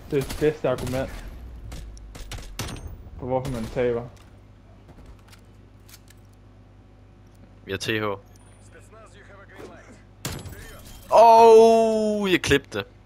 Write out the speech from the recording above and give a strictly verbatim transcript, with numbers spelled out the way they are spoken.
Det er det bedste argument for hvorfor man taber. Vi har T H. Åh, oh, jeg klipte det.